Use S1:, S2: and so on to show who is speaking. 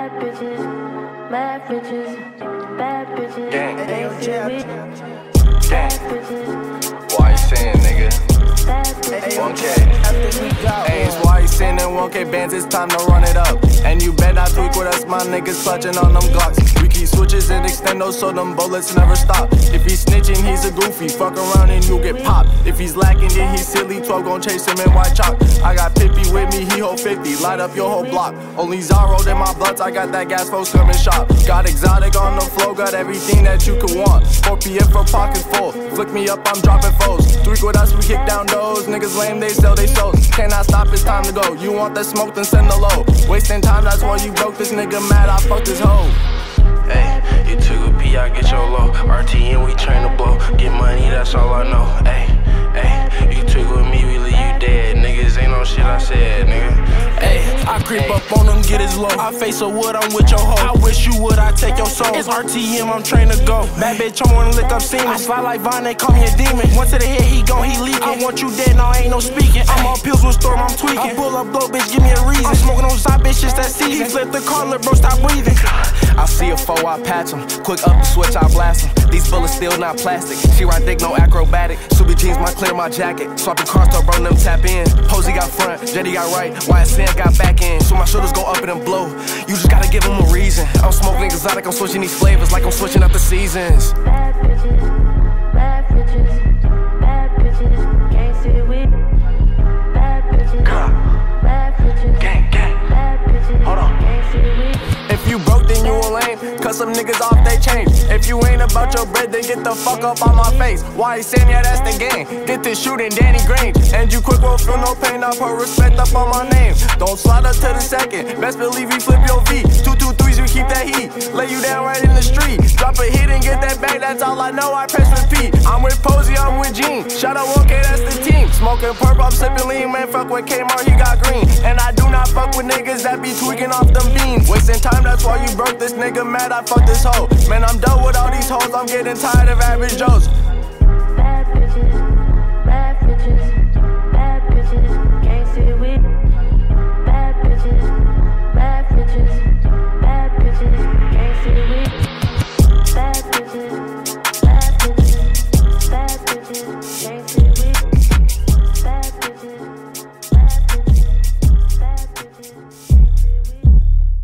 S1: Bad bitches, mad bitches, bad bitches.
S2: Gang.
S1: Bad bitches.
S2: YSN, nigga.
S1: Bad bitches.
S2: 1K. Hey, it's YSN and 1K bands, it's time to run it up. And you bet I tweak with us, my niggas clutching on them Glocks. We keep switches and extendos so them bullets never stop. If he's snitching, he's a goofy. Fuck around and you'll get popped. If he's lacking, then he's silly. 12 gon' chase him in white chalk. I got Pippi with me, he hold 50. Light up your whole block. Only Zaro in my bloods, I got that gas, folks come and shop. Got exotic on the flow, got everything that you could want. 4 PM for pocket full. Flick me up, I'm dropping foes. Tweak with us, we kick down doors. Niggas lame, they sell they souls. Cannot stop, it's time to go. You want the smoke, then send the low. Wasting time, that's why you broke. This nigga mad, I fucked his hoe.
S3: Hey, you took a P, I get your low. RTN, we train to blow. Get money, that's all I know. Hey, hey, you took with me, we leave you dead. Niggas ain't no shit I said, nigga. Hey, I creep up on them, get his low. I face a wood, I'm with your hoe. I wish you would, I take your soul. It's RTM, I'm trained to go. Bad bitch, I wanna lick up semen. I slide like Vine, they call me a demon. One to the head, he gone, he leaking. I want you dead, no, ain't no speaking. I'm on pills with Storm, I'm tweaking. I pull up, blow, bitch, give me a reason. I'm smoking on side, bitch, it's that season. He flip the car, look, bro, stop breathing.
S2: I see a foe, I patch him. Quick up the switch, I blast him. These bullets still not plastic. She ride dick, no acrobatic. Subi jeans, my clear my jacket. Swapping cars, start burning them, tap in. Posey got front, Jetty got right. YSN got back in. So my shoulders go up and then blow. You just gotta give them a reason. I'm smoking exotic, I'm switching these flavors like I'm switching up the seasons.
S1: Bad bitches, bad bitches, bad bitches. Can't see it with bad bitches, bad bitches.
S2: Gang, gang.
S1: Bad bitches.
S2: Hold on.
S1: Can't see it with.
S2: If you broke, then you a lame. Cut some niggas off, they change. If you ain't about your bread, then get the fuck up on my face. YSN, yeah, that's the game. Get this shooting, Danny Grange. And you quick won't feel no pain. I put respect up on my name. Don't slide up to the second. Best believe we flip your V. 2-2-3s, we keep that heat. Lay you down right in the street. Drop a hit and get that bag. That's all I know. I press repeat. I'm with Posey, I'm with Gene. Shout out 1K, that's the team. Smoking purple, I'm sipping lean. Man, fuck with Kmart, he got green. And I do not fuck with niggas that be tweaking off them beans. Wasting time, that's why you broke. This nigga mad, I fucked this hoe. Man, I'm done with all these hoes, I'm getting tired of average Joes.